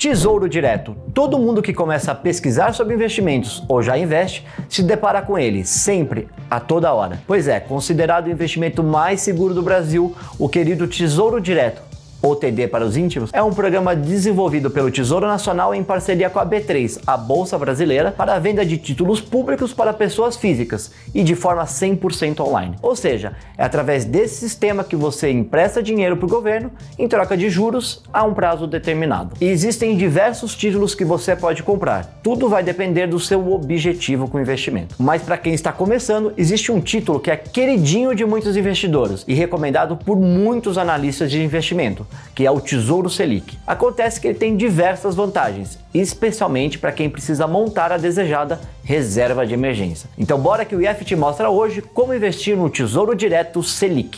Tesouro Direto. Todo mundo que começa a pesquisar sobre investimentos ou já investe se depara com ele, sempre, a toda hora. Pois é, considerado o investimento mais seguro do Brasil, o querido Tesouro Direto, ou TD para os íntimos, é um programa desenvolvido pelo Tesouro Nacional em parceria com a B3, a Bolsa Brasileira, para a venda de títulos públicos para pessoas físicas e de forma 100% online. Ou seja, é através desse sistema que você empresta dinheiro para o governo em troca de juros a um prazo determinado. E existem diversos títulos que você pode comprar. Tudo vai depender do seu objetivo com o investimento. Mas para quem está começando, existe um título que é queridinho de muitos investidores e recomendado por muitos analistas de investimento, que é o Tesouro Selic. Acontece que ele tem diversas vantagens, especialmente para quem precisa montar a desejada reserva de emergência. Então bora que o IF te mostra hoje como investir no Tesouro Direto Selic.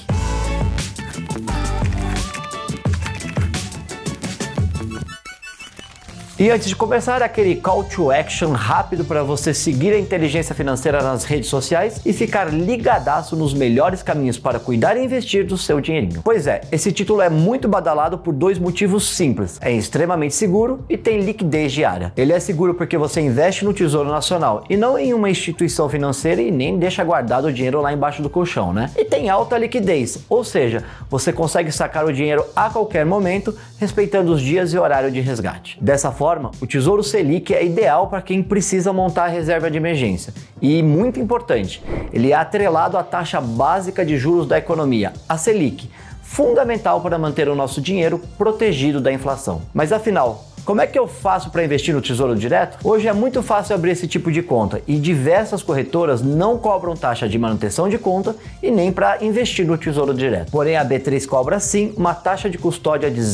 E antes de começar, aquele call to action rápido para você seguir a inteligência financeira nas redes sociais e ficar ligadaço nos melhores caminhos para cuidar e investir do seu dinheirinho. Pois é, esse título é muito badalado por dois motivos simples. É extremamente seguro e tem liquidez diária. Ele é seguro porque você investe no Tesouro Nacional e não em uma instituição financeira e nem deixa guardado o dinheiro lá embaixo do colchão, né? E tem alta liquidez, ou seja, você consegue sacar o dinheiro a qualquer momento, respeitando os dias e horário de resgate. Dessa forma, o Tesouro Selic é ideal para quem precisa montar a reserva de emergência. E muito importante, ele é atrelado à taxa básica de juros da economia, a Selic, fundamental para manter o nosso dinheiro protegido da inflação. Mas afinal, como é que eu faço para investir no Tesouro Direto? Hoje é muito fácil abrir esse tipo de conta e diversas corretoras não cobram taxa de manutenção de conta e nem para investir no Tesouro Direto. Porém, a B3 cobra sim uma taxa de custódia de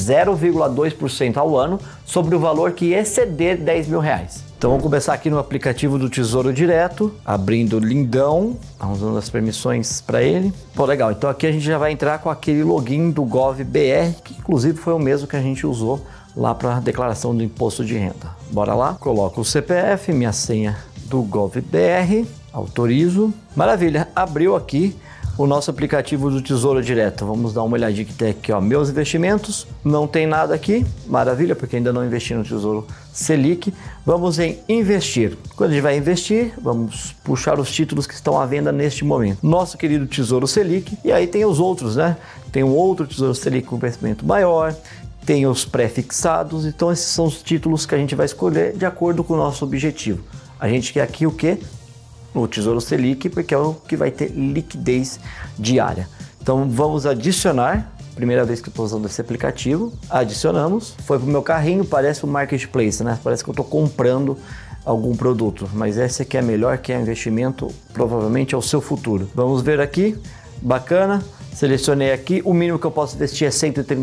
0,2% ao ano sobre o valor que exceder R$10 mil. Então vamos começar aqui no aplicativo do Tesouro Direto, abrindo o lindão, vamos dando as permissões para ele. Pô, legal, então aqui a gente já vai entrar com aquele login do GovBR, que inclusive foi o mesmo que a gente usou lá para a declaração do imposto de renda. Bora lá, coloco o CPF, minha senha do GovBR, autorizo. Maravilha, abriu aqui o nosso aplicativo do Tesouro Direto. Vamos dar uma olhadinha que tem aqui, ó, meus investimentos. Não tem nada aqui, maravilha, porque ainda não investi no Tesouro Selic. Vamos em investir. Quando a gente vai investir, vamos puxar os títulos que estão à venda neste momento. Nosso querido Tesouro Selic, e aí tem os outros, né? Tem um outro Tesouro Selic com investimento maior, tem os pré-fixados, então esses são os títulos que a gente vai escolher de acordo com o nosso objetivo. A gente quer aqui o quê? O Tesouro Selic, porque é o que vai ter liquidez diária. Então vamos adicionar, primeira vez que eu estou usando esse aplicativo, adicionamos, foi para o meu carrinho, parece um marketplace, né? Parece que eu estou comprando algum produto, mas esse aqui é melhor, que é investimento, provavelmente é o seu futuro. Vamos ver aqui, bacana. Selecionei aqui, o mínimo que eu posso investir é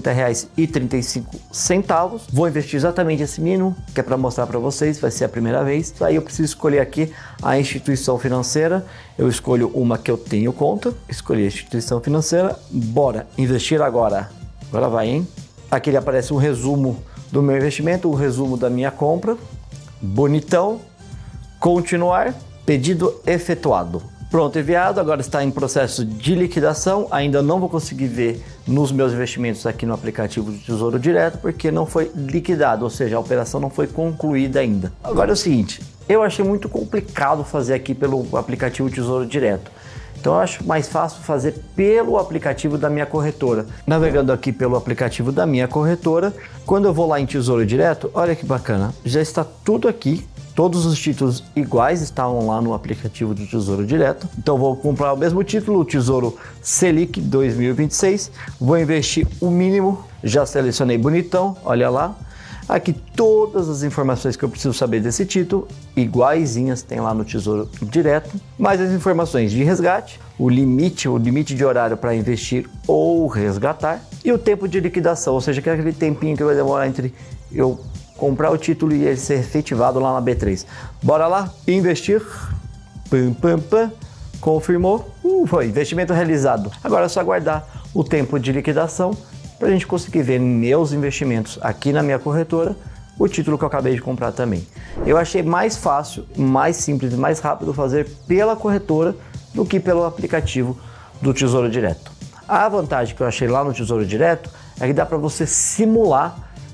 R$130,35. Vou investir exatamente esse mínimo, que é para mostrar para vocês, vai ser a primeira vez. Aí eu preciso escolher aqui a instituição financeira. Eu escolho uma que eu tenho conta, escolhi a instituição financeira. Bora investir agora. Agora vai, hein? Aqui ele aparece um resumo do meu investimento, o resumo da minha compra. Bonitão. Continuar. Pedido efetuado. Pronto, enviado, agora está em processo de liquidação, ainda não vou conseguir ver nos meus investimentos aqui no aplicativo do Tesouro Direto, porque não foi liquidado, ou seja, a operação não foi concluída ainda. Agora é o seguinte, eu achei muito complicado fazer aqui pelo aplicativo Tesouro Direto, então eu acho mais fácil fazer pelo aplicativo da minha corretora. Navegando aqui pelo aplicativo da minha corretora, quando eu vou lá em Tesouro Direto, olha que bacana, já está tudo aqui. Todos os títulos iguais estavam lá no aplicativo do Tesouro Direto. Então vou comprar o mesmo título, o Tesouro Selic 2026. Vou investir o mínimo, já selecionei bonitão, olha lá. Aqui todas as informações que eu preciso saber desse título, iguaizinhas tem lá no Tesouro Direto. Mais as informações de resgate, o limite de horário para investir ou resgatar. E o tempo de liquidação, ou seja, aquele tempinho que vai demorar entre eu comprar o título e ele ser efetivado lá na B3. Bora lá, investir, pam, pam, pam, confirmou, foi, investimento realizado. Agora é só aguardar o tempo de liquidação para a gente conseguir ver meus investimentos aqui na minha corretora, o título que eu acabei de comprar também. Eu achei mais fácil, mais simples e mais rápido fazer pela corretora do que pelo aplicativo do Tesouro Direto. A vantagem que eu achei lá no Tesouro Direto é que dá para você simular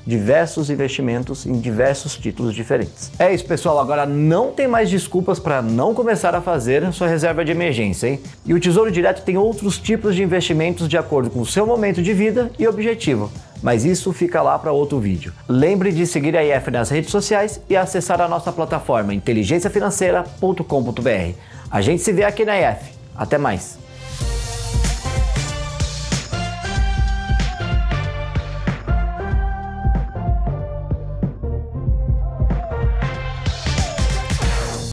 diversos investimentos em diversos títulos diferentes. É isso, pessoal. Agora não tem mais desculpas para não começar a fazer a sua reserva de emergência, hein? E o Tesouro Direto tem outros tipos de investimentos de acordo com o seu momento de vida e objetivo. Mas isso fica lá para outro vídeo. Lembre de seguir a IF nas redes sociais e acessar a nossa plataforma inteligenciafinanceira.com.br. A gente se vê aqui na IF. Até mais!